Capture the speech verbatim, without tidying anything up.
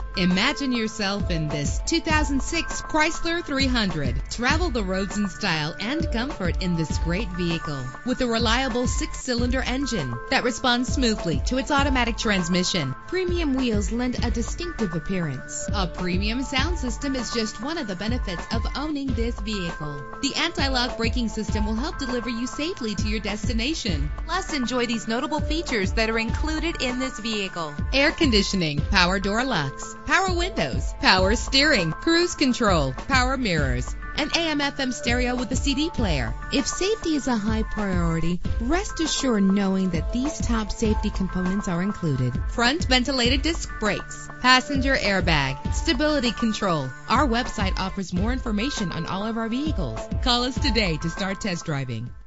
Imagine yourself in this two thousand six Chrysler three hundred. Travel the roads in style and comfort in this great vehicle with a reliable six-cylinder engine that responds smoothly to its automatic transmission. Premium wheels lend a distinctive appearance. A premium sound system is just one of the benefits of owning this vehicle. The anti-lock braking system will help deliver you safely to your destination. Plus, enjoy these notable features that are included in this vehicle: air conditioning, power door locks, power windows, power steering, cruise control, power mirrors, an A M F M stereo with a C D player. If safety is a high priority, rest assured knowing that these top safety components are included: front ventilated disc brakes, passenger airbag, stability control. Our website offers more information on all of our vehicles. Call us today to start test driving.